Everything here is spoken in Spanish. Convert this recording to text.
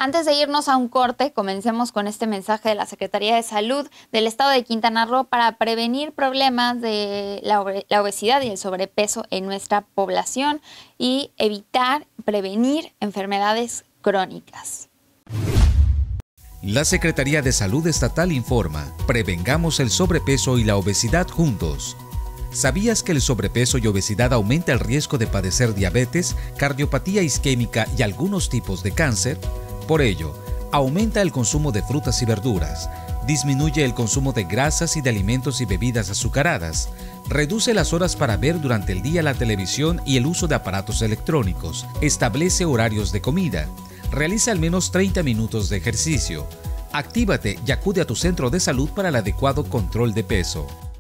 Antes de irnos a un corte, comencemos con este mensaje de la Secretaría de Salud del Estado de Quintana Roo para prevenir problemas de la obesidad y el sobrepeso en nuestra población y evitar, prevenir enfermedades crónicas. La Secretaría de Salud Estatal informa: prevengamos el sobrepeso y la obesidad juntos. ¿Sabías que el sobrepeso y obesidad aumenta el riesgo de padecer diabetes, cardiopatía isquémica y algunos tipos de cáncer? Por ello, aumenta el consumo de frutas y verduras, disminuye el consumo de grasas y de alimentos y bebidas azucaradas, reduce las horas para ver durante el día la televisión y el uso de aparatos electrónicos, establece horarios de comida, realiza al menos 30 minutos de ejercicio, actívate y acude a tu centro de salud para el adecuado control de peso.